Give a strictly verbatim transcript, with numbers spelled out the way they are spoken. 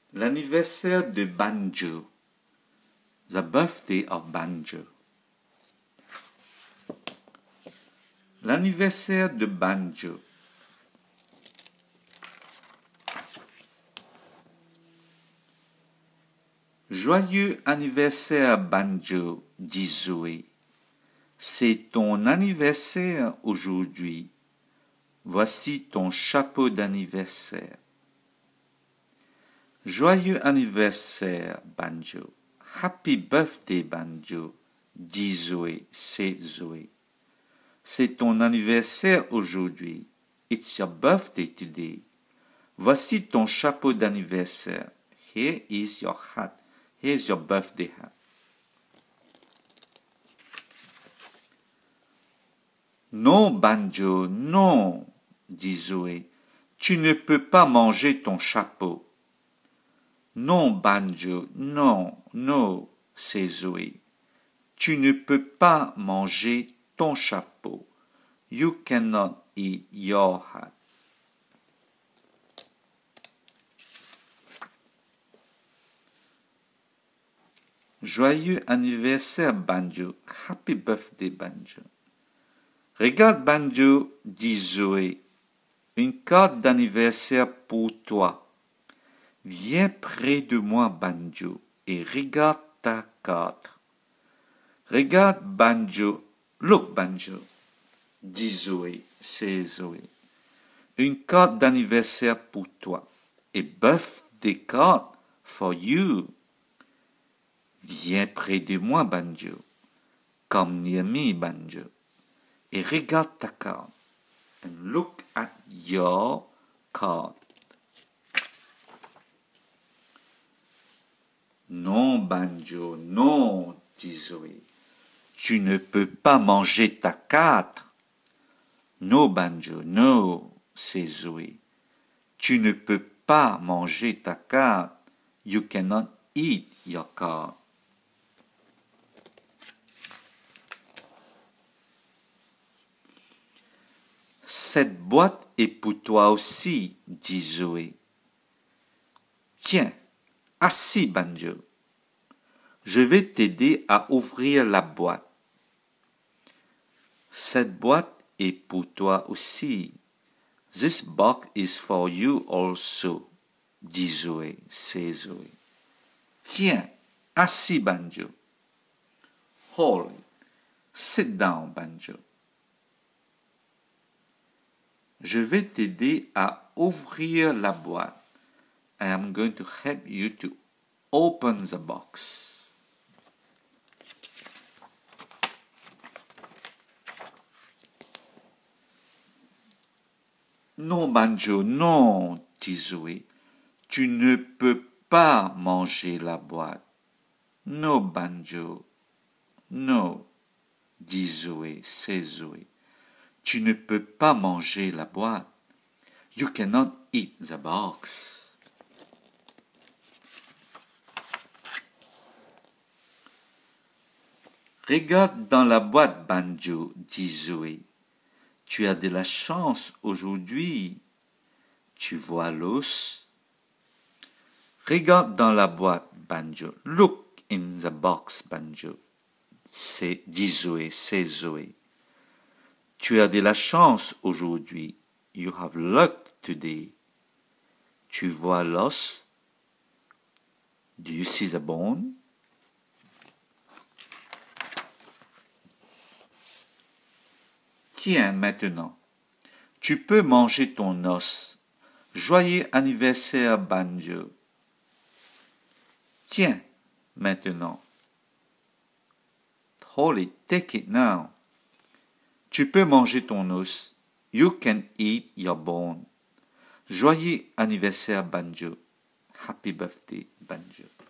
L'anniversaire de Banjo. The birthday of Banjo. L'anniversaire de Banjo. Joyeux anniversaire Banjo, dit Zoé. C'est ton anniversaire aujourd'hui. Voici ton chapeau d'anniversaire. Joyeux anniversaire Banjo. Happy birthday Banjo, dit Zoé, c'est Zoé. C'est ton anniversaire aujourd'hui. It's your birthday today. Voici ton chapeau d'anniversaire. Here is your hat. Here's your birthday hat. Non, Banjo, non, dit Zoé. Tu ne peux pas manger ton chapeau. Non, Banjo, non, non, c'est Zoé. Tu ne peux pas manger ton chapeau. You cannot eat your hat. Joyeux anniversaire Banjo. Happy birthday Banjo. Regarde Banjo, dit Zoé. Une carte d'anniversaire pour toi. Viens près de moi Banjo et regarde ta carte. Regarde Banjo. Look Banjo, dit Zoé, c'est Zoé. Une carte d'anniversaire pour toi. A birthday card for you. Viens près de moi, Banjo. Come near me, Banjo. Et regarde ta carte. And look at your card. Non, Banjo, non, dit Zoé. Tu ne peux pas manger ta carte. No, Banjo, no, c'est Zoé. Tu ne peux pas manger ta carte. You cannot eat your card. Cette boîte est pour toi aussi, dit Zoé. Tiens, assis, Banjo. Je vais t'aider à ouvrir la boîte. Cette boîte est pour toi aussi. This box is for you also, dit Zoé, c'est Zoé. Tiens, assis, Banjo. Hold it. Sit down, Banjo. Je vais t'aider à ouvrir la boîte. I am going to help you to open the box. Non, Banjo, non, dit Zoé. Tu ne peux pas manger la boîte. Non, Banjo, non, dit Zoé, c'est Zoé. Tu ne peux pas manger la boîte. You cannot eat the box. Regarde dans la boîte, Banjo, dit Zoé. Tu as de la chance aujourd'hui. Tu vois l'os. Regarde dans la boîte, Banjo. Look in the box, Banjo. C'est, dit Zoé, c'est Zoé. Tu as de la chance aujourd'hui. You have luck today. Tu vois l'os. Do you see the bone? Tiens, maintenant, tu peux manger ton os. Joyeux anniversaire, Banjo. Tiens, maintenant. Hold it, take it now. Tu peux manger ton os. You can eat your bone. Joyeux anniversaire, Banjo. Happy birthday, Banjo.